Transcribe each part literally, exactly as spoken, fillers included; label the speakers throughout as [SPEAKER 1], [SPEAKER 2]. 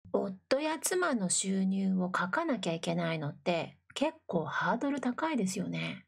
[SPEAKER 1] 夫や妻の収入を書かなきゃいけないのって結構ハードル高いですよね。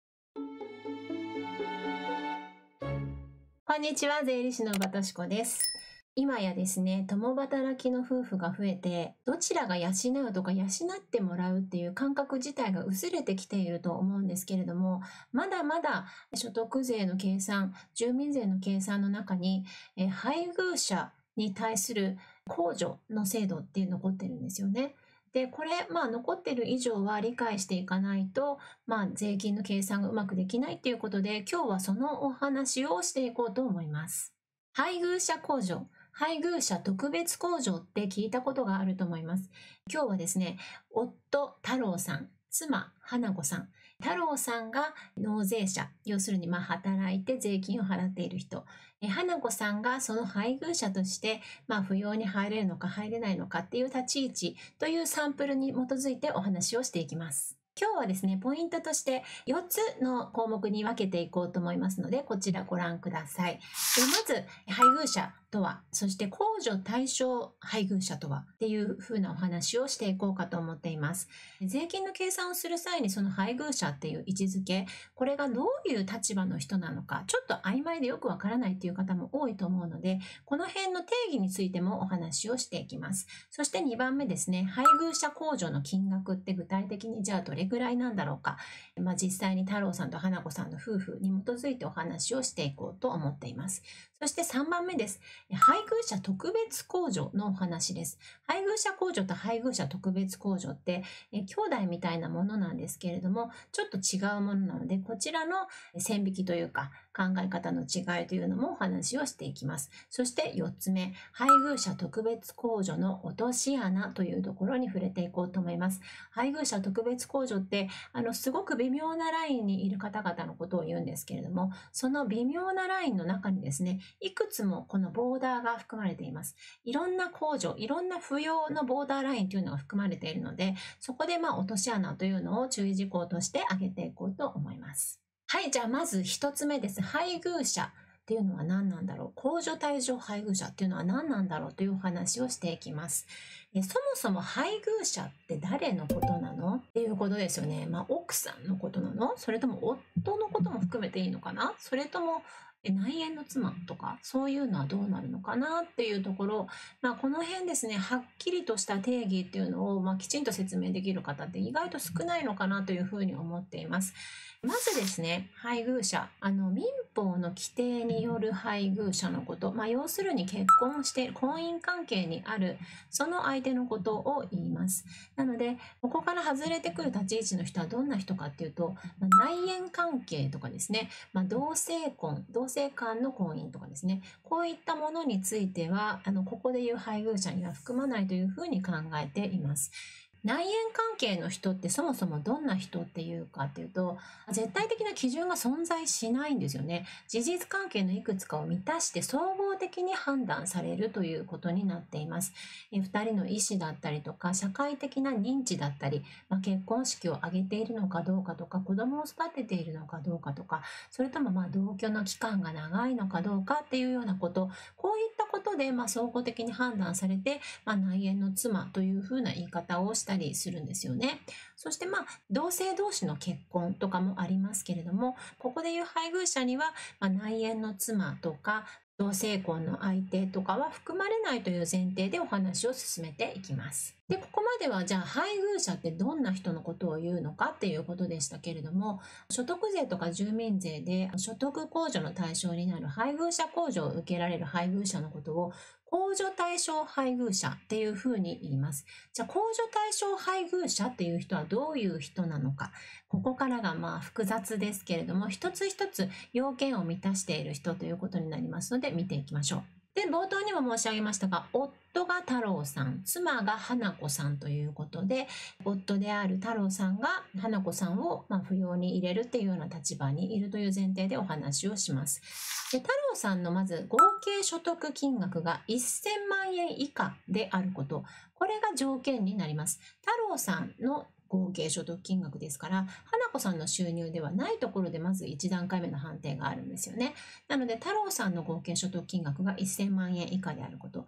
[SPEAKER 1] こんにちは、税理士の馬としこです。今やですね、共働きの夫婦が増えて、どちらが養うとか養ってもらうっていう感覚自体が薄れてきていると思うんですけれども、まだまだ所得税の計算、住民税の計算の中に、え配偶者に対する控除の制度っていうのが残ってるんですよね。で、これ、まあ、残ってる以上は理解していかないと、まあ、税金の計算がうまくできないっていうことで、今日はそのお話をしていこうと思います。配偶者控除、配偶者特別控除って聞いたことがあると思います。今日はですね、夫、太郎さん、妻、花子さん、太郎さんが納税者、要するにまあ働いて税金を払っている人、え花子さんがその配偶者として、まあ、扶養に入れるのか入れないのかっていう立ち位置というサンプルに基づいてお話をしていきます。今日はですね、ポイントとしてよっつの項目に分けていこうと思いますので、こちらご覧ください。でまず、配偶者とは、そして控除対象配偶者とはっていうふうなお話をしていこうかと思っています。税金の計算をする際にその配偶者っていう位置づけ、これがどういう立場の人なのか、ちょっと曖昧でよくわからないっていう方も多いと思うので、この辺の定義についてもお話をしていきます。そしてにばんめですね、配偶者控除の金額って具体的にじゃあどれぐらいなんだろうか、まあ、実際に太郎さんと花子さんの夫婦に基づいてお話をしていこうと思っています。そしてさんばんめです。配偶者特別控除のお話です。配偶者控除と配偶者特別控除ってえ兄弟みたいなものなんですけれども、ちょっと違うものなので、こちらの線引きというか考え方の違いというのもお話をしていきます。そしてよっつめ、配偶者特別控除の落とし穴というところに触れていこうと思います。配偶者特別控除ってあのすごく微妙なラインにいる方々のことを言うんですけれども、その微妙なラインの中にですね、いくつもこのボーダーが含まれています。いろんな控除、いろんな扶養のボーダーラインというのが含まれているので、そこでまあ落とし穴というのを注意事項として挙げていこうと思います。はい、じゃあまずひとつめです。配偶者っていうのは何なんだろう、控除対象配偶者っていうのは何なんだろうというお話をしていきます。でそもそも配偶者って誰のことなのっていうことですよね。まあ、奥さんのことなの？それとも夫のことも含めていいのかな？それとも内縁の妻とかそういうのはどうなるのかなっていうところ、まあ、この辺ですね、はっきりとした定義っていうのを、まあ、きちんと説明できる方って意外と少ないのかなというふうに思っています。まずですね、配偶者、あの民法の規定による配偶者のこと、まあ、要するに結婚している婚姻関係にあるその相手のことを言います。なのでここから外れてくる立ち位置の人はどんな人かっていうと、まあ、内縁関係とかですね、まあ、同性婚、同性間の婚姻とかですね、こういったものについてはあのここでいう配偶者には含まないというふうに考えています。内縁関係の人ってそもそもどんな人っていうかっていうと、絶対的な基準が存在しないんですよね。事実関係のいくつかを満たして総合的に判断されるということになっています。えふたりの意思だったりとか、社会的な認知だったり、まあ、結婚式を挙げているのかどうかとか、子供を育てているのかどうかとか、それともまあ同居の期間が長いのかどうかっていうようなこと、こういったことでまあ総合的に判断されて、まあ、内縁の妻というふうな言い方をしたりするんですよね。そしてまあ同性同士の結婚とかもありますけれども、ここでいう配偶者には、まあ、内縁の妻とか同性婚の相手とかは含まれないという前提でお話を進めていきます。で、ここまではじゃあ配偶者ってどんな人のことを言うのかっていうことでしたけれども、所得税とか住民税で所得控除の対象になる配偶者控除を受けられる配偶者のことを控除対象配偶者っていうふうに言います。じゃあ控除対象配偶者っていう人はどういう人なのか、ここからがまあ複雑ですけれども、一つ一つ要件を満たしている人ということになりますので見ていきましょう。で、冒頭にも申し上げましたが、夫が太郎さん、妻が花子さんということで、夫である太郎さんが花子さんをまあ扶養に入れるっていうような立場にいるという前提でお話をします。で、太郎さんのまず合計所得金額がせんまんえん以下であること、これが条件になります。太郎さんの合計所得金額ですから、花子さんの収入ではないところでまずいち段階目の判定があるんですよね。なので太郎さんの合計所得金額がせんまんえん以下であること。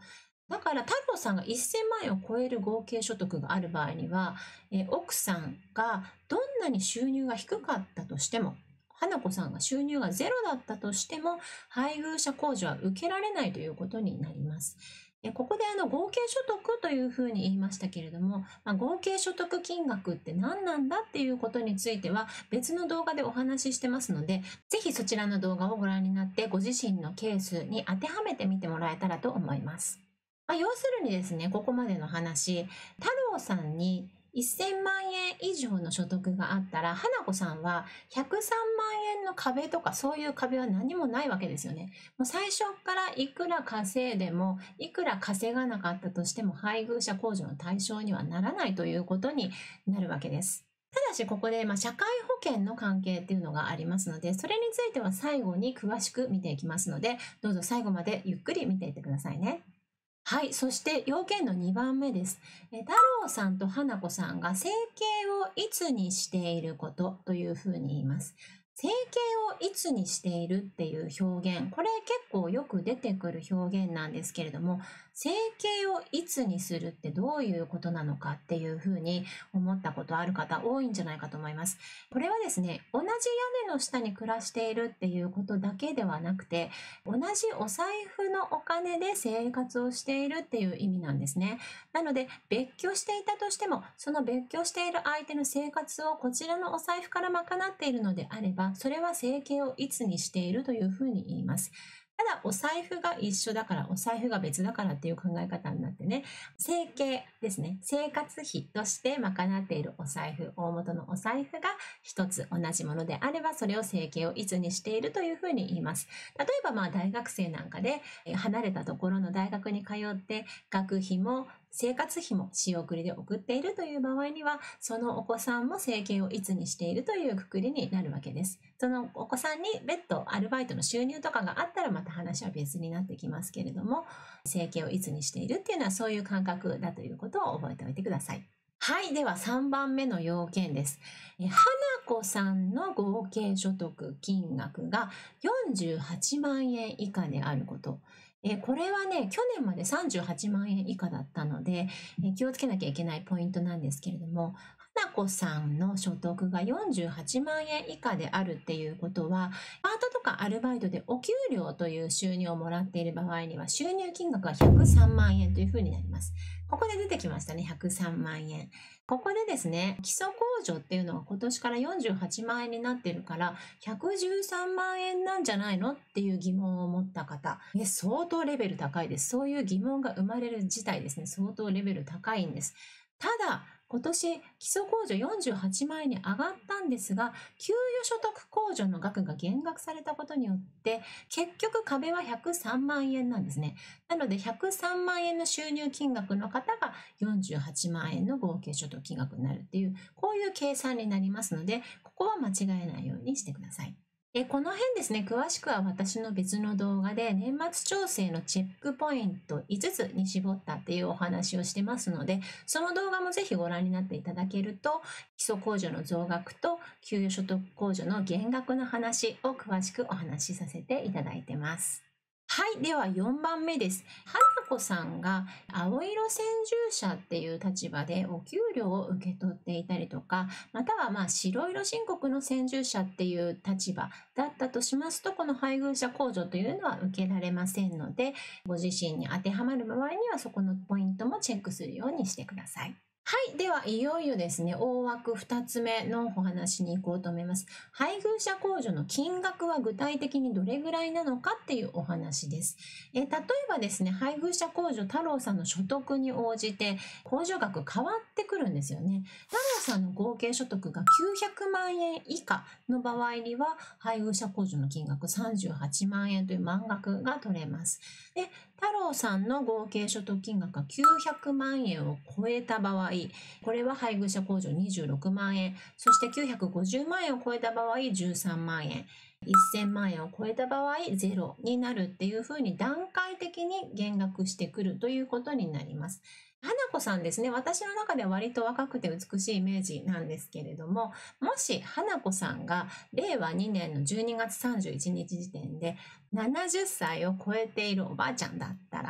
[SPEAKER 1] だから太郎さんがせんまん円を超える合計所得がある場合には、えー奥さんがどんなに収入が低かったとしても、花子さんが収入がゼロだったとしても、配偶者控除は受けられないということになります。えここであの合計所得というふうに言いましたけれども、まあ、合計所得金額って何なんだっていうことについては別の動画でお話ししてますので、ぜひそちらの動画をご覧になってご自身のケースに当てはめてみてもらえたらと思います。まあ、要するにですね、ここまでの話、太郎さんにせんまん円以上の所得があったら、花子さんはひゃくさんまん円の壁とかそういう壁は何もないわけですよね。もう最初からいくら稼いでも、いくら稼がなかったとしても配偶者控除の対象にはならないということになるわけです。ただしここで、まあ、社会保険の関係っていうのがありますので、それについては最後に詳しく見ていきますので、どうぞ最後までゆっくり見ていってくださいね。はい、そして要件のにばんめです。え太郎さんと花子さんが生計をいつにしていることというふうに言います。生計をいつにしているっていう表現、これ結構よく出てくる表現なんですけれども、生計をいつにするってどういうことなのかっていうふうに思ったことある方多いんじゃないかと思います。これはですね、同じ屋根の下に暮らしているっていうことだけではなくて、同じお財布のお金で生活をしているっていう意味なんですね。なので、別居していたとしても、その別居している相手の生活をこちらのお財布から賄っているのであれば、それは生計をいつにしているというふうに言います。ただ、お財布が一緒だから、お財布が別だからっていう考え方になってね、生計ですね、生活費として賄っているお財布、大元のお財布が一つ同じものであれば、それを生計をいつにしているというふうに言います。例えば、まあ、大学生なんかで、離れたところの大学に通って、学費も生活費も仕送りで送っているという場合には、そのお子さんも生計をいつにしているというくくりになるわけです。そのお子さんに別途アルバイトの収入とかがあったらまた話は別になってきますけれども、生計をいつにしているっていうのはそういう感覚だということを覚えておいてください。はい。ではさんばんめの要件です。え花子さんの合計所得金額がよんじゅうはちまん円以下であること。えこれはね、去年までさんじゅうはちまん円以下だったので、え気をつけなきゃいけないポイントなんですけれども、花子さんの所得がよんじゅうはちまん円以下であるっていうことは、パートとかアルバイトでお給料という収入をもらっている場合には、収入金額がひゃくさんまん円というふうになります。ここで出てきましたね、ひゃくさんまん円。ここでですね、基礎控除っていうのが今年からよんじゅうはちまん円になってるから、ひゃくじゅうさんまん円なんじゃないのっていう疑問を持った方、ね、相当レベル高いです。そういう疑問が生まれる自体ですね、相当レベル高いんです。ただ、今年基礎控除よんじゅうはちまん円に上がったんですが、給与所得控除の額が減額されたことによって、結局壁はひゃくさんまん円なんですね。なのでひゃくさんまん円の収入金額の方がよんじゅうはちまん円の合計所得金額になるっていう、こういう計算になりますので、ここは間違えないようにしてください。えこの辺ですね、詳しくは私の別の動画で年末調整のチェックポイントいつつに絞ったっていうお話をしてますので、その動画もぜひご覧になっていただけると、基礎控除の増額と給与所得控除の減額の話を詳しくお話しさせていただいてます。はい。ではよんばんめです。花子さんが青色先住者っていう立場でお給料を受け取っていたりとか、またはまあ白色申告の先住者っていう立場だったとしますと、この配偶者控除というのは受けられませんので、ご自身に当てはまる場合にはそこのポイントもチェックするようにしてください。はい。では、いよいよですね、大枠ふたつめのお話に行こうと思います。配偶者控除の金額は具体的にどれぐらいなのかっていうお話です。え例えばですね、配偶者控除、太郎さんの所得に応じて控除額変わってくるんですよね。太郎さんの合計所得がきゅうひゃくまん円以下の場合には、配偶者控除の金額さんじゅうはちまん円という満額が取れます。で、太郎さんの合計所得金額がきゅうひゃくまん円を超えた場合、これは配偶者控除にじゅうろくまん円、そしてきゅうひゃくごじゅうまん円を超えた場合じゅうさんまん円、せんまん円を超えた場合ゼロになるっていうふうに段階的に減額してくるということになります。花子さんですね、私の中では割と若くて美しいイメージなんですけれども、もし花子さんがれいわにねんのじゅうにがつさんじゅういちにち時点でななじゅっさいを超えているおばあちゃんだったら、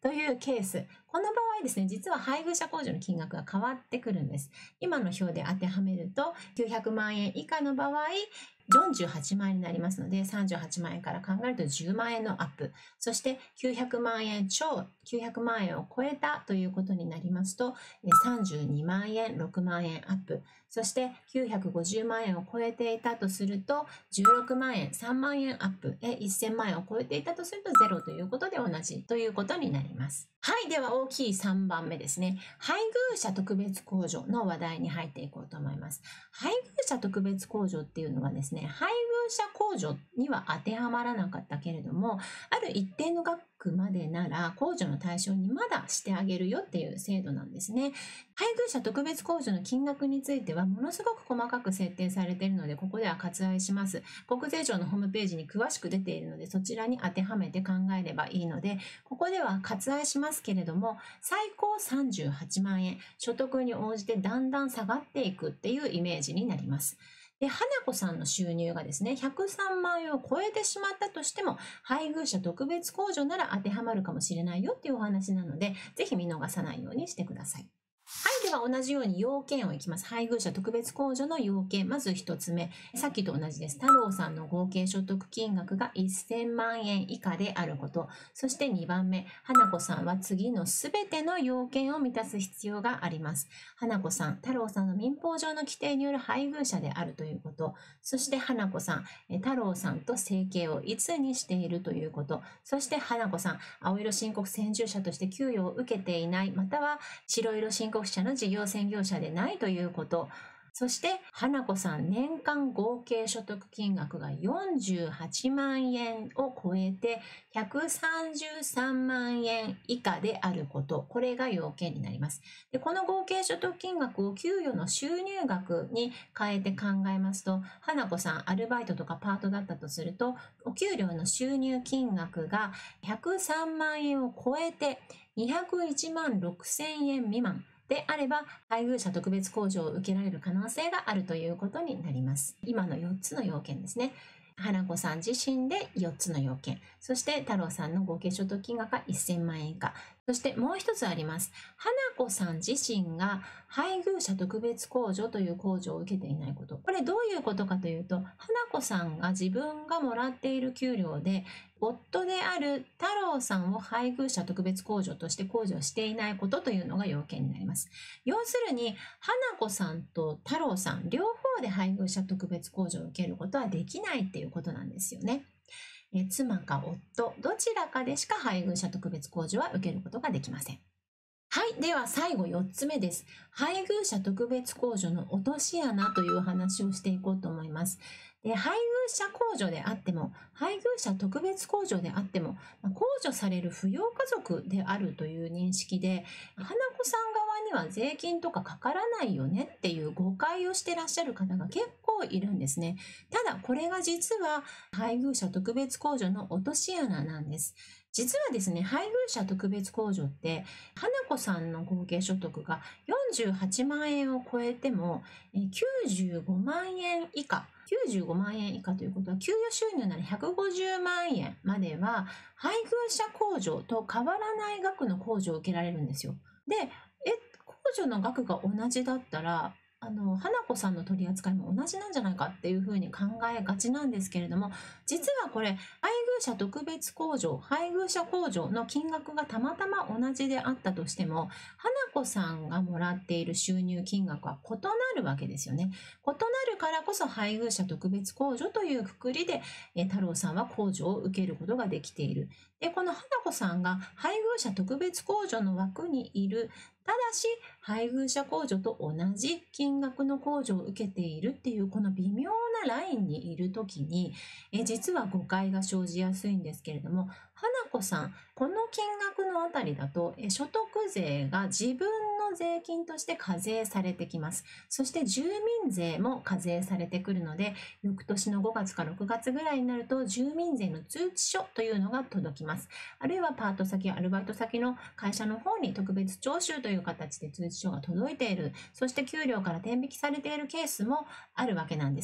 [SPEAKER 1] というケース。この場合ですね、実は配偶者控除の金額が変わってくるんです。今の表で当てはめると、きゅうひゃくまんえん以下の場合、よんじゅうはちまんえんになりますので、さんじゅうはちまんえんから考えるとじゅうまんえんのアップ。そしてきゅうひゃくまんえん超、きゅうひゃくまんえんを超えたということになりますと、さんじゅうにまんえん、ろくまんえんアップ。そしてきゅうひゃくごじゅうまんえんを超えていたとすると、じゅうろくまんえん、さんまんえんアップ。せんまんえんを超えていたとするとゼロということで同じということになります。はい、では大きいさんばんめですね。配偶者特別控除の話題に入っていこうと思います。配偶者特別控除っていうのはですね、配偶者控除には当てはまらなかったけれども、ある一定の額までなら控除の対象にまだしてあげるよっていう制度なんですね。配偶者特別控除の金額についてはものすごく細かく設定されているので、ここでは割愛します。国税庁のホームページに詳しく出ているので、そちらに当てはめて考えればいいので、ここでは割愛しますけれども、最高さんじゅうはちまんえん、所得に応じてだんだん下がっていくっていうイメージになります。で、花子さんの収入がですね、ひゃくさんまんえんを超えてしまったとしても、配偶者特別控除なら当てはまるかもしれないよっていうお話なので、ぜひ見逃さないようにしてください。はい、では同じように要件をいきます。配偶者特別控除の要件。まずひとつめ。さっきと同じです。太郎さんの合計所得金額がせんまんえん以下であること。そしてにばんめ。花子さんは次のすべての要件を満たす必要があります。花子さん、太郎さんの民法上の規定による配偶者であるということ。そして花子さん、太郎さんと生計をいつにしているということ。そして花子さん、青色申告先住者として給与を受けていない、または白色申告者の事業専業者でないということ。そして、花子さん、年間合計所得金額がよんじゅうはちまんえんを超えてひゃくさんじゅうさんまんえん以下であること。これが要件になります。で、この合計所得金額を給与の収入額に変えて考えますと、花子さん、アルバイトとかパートだったとすると、お給料の収入金額がひゃくさんまんえんを超えてにひゃくいちまんろくせんえん未満であれば、配偶者特別控除を受けられる可能性があるということになります。今のよっつの要件ですね。花子さん自身でよっつの要件。そして太郎さんの合計所得金額がせんまんえん以下。そしてもう一つあります。花子さん自身が配偶者特別控除という控除を受けていないこと。これどういうことかというと、花子さんが自分がもらっている給料で、夫である太郎さんを配偶者特別控除として控除していないことというのが要件になります。要するに、花子さんと太郎さん、両方で配偶者特別控除を受けることはできないっていうことなんですよね。え妻か夫、どちらかでしか配偶者特別控除は受けることができません。はい。では最後よっつめです。配偶者特別控除の落とし穴という話をしていこうと思います。で、配偶者控除であっても、配偶者特別控除であっても、控除される扶養家族であるという認識で、花子さん側には税金とかかからないよねっていう誤解をしてらっしゃる方が結構いるんですね。ただ、これが実は配偶者特別控除の落とし穴なんです。実はですね、配偶者特別控除って、花子さんの合計所得がよんじゅうはちまんえんを超えても、きゅうじゅうごまんえん以下、きゅうじゅうごまんえん以下ということは、給与収入ならひゃくごじゅうまんえんまでは、配偶者控除と変わらない額の控除を受けられるんですよ。で、え、控除の額が同じだったら、あの花子さんの取り扱いも同じなんじゃないかっていうふうに考えがちなんですけれども、実はこれ配偶者特別控除、配偶者控除の金額がたまたま同じであったとしても、花子さんがもらっている収入金額は異なるわけですよね。異なるからこそ配偶者特別控除というくくりでえ太郎さんは控除を受けることができている。で、この花子さんが配偶者特別控除の枠にいる、ただし配偶者控除と同じ金額の控除を受けているっていうこの微妙なラインにいるときにえ実は誤解が生じやすいんですけれども、花子さん、この金額のあたりだとえ所得税が自分の税金として課税されてきます。そして住民税も課税されてくるので、翌年のごがつかろくがつぐらいになると住民税の通知書というのが届きます。あるいはパート先、アルバイト先の会社の方に特別徴収という形で通知書が届いている、そして給料から転引きされているケースもあるわけなんです。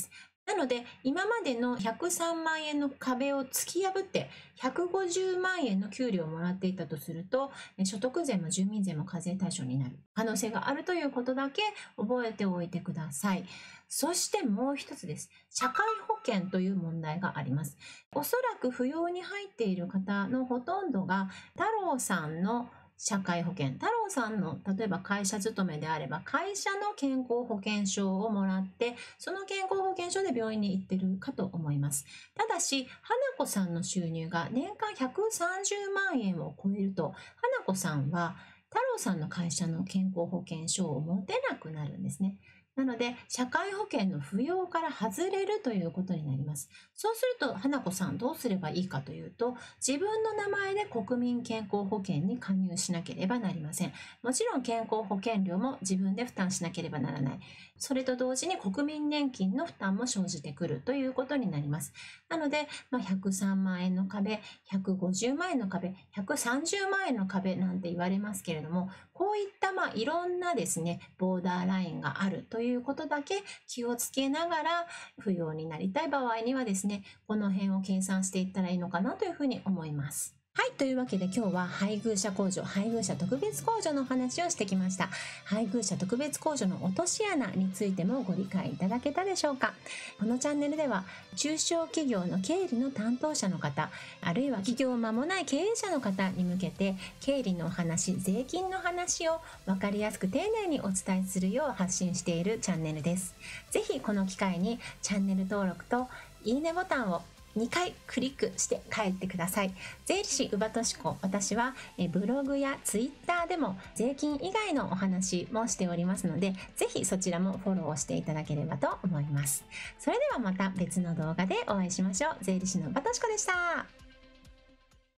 [SPEAKER 1] なので今までのひゃくさんまんえんの壁を突き破ってひゃくごじゅうまんえんの給料をもらっていたとすると、所得税も住民税も課税対象になる可能性があるということだけ覚えておいてください。そしてもう一つです。社会保険という問題があります。おそらく扶養に入っている方のほとんどが太郎さんの社会保険、太郎さんの例えば会社勤めであれば会社の健康保険証をもらってその健康保険証で病院に行ってるかと思います。ただし花子さんの収入が年間ひゃくさんじゅうまんえんを超えると花子さんは太郎さんの会社の健康保険証を持てなくなるんですね。なので社会保険の扶養から外れるということになります。そうすると花子さんどうすればいいかというと、自分の名前で国民健康保険に加入しなければなりません。もちろん健康保険料も自分で負担しなければならない。それと同時に国民年金の負担も生じてくるということになります。なので、まあ、ひゃくさんまんえんの壁、ひゃくごじゅうまんえんの壁、ひゃくさんじゅうまんえんの壁なんて言われますけれども、こういったまあいろんなですね、ボーダーラインがあるということだけ気をつけながら扶養になりたい場合にはですね、この辺を計算していったらいいのかなというふうに思います。はい、というわけで今日は配偶者控除、配偶者特別控除の話をしてきました。配偶者特別控除の落とし穴についてもご理解いただけたでしょうか。このチャンネルでは中小企業の経理の担当者の方、あるいは企業間もない経営者の方に向けて経理のお話、税金の話を分かりやすく丁寧にお伝えするよう発信しているチャンネルです。ぜひこの機会にチャンネル登録といいねボタンをにかいクリックして帰ってください。税理士宇羽敏子、私はブログやツイッターでも税金以外のお話もしておりますので、ぜひそちらもフォローしていただければと思います。それではまた別の動画でお会いしましょう。税理士の宇羽敏子でした。